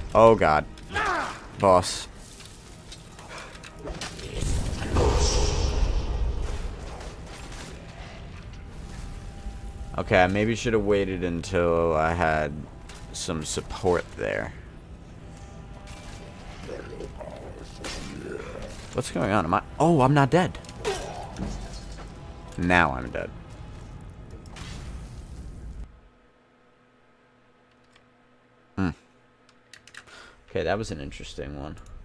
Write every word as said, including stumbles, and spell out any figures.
Oh god. Boss. Okay, I maybe should have waited until I had some support there. What's going on? Am I... Oh, I'm not dead. Now I'm dead. Hmm. Okay, that was an interesting one.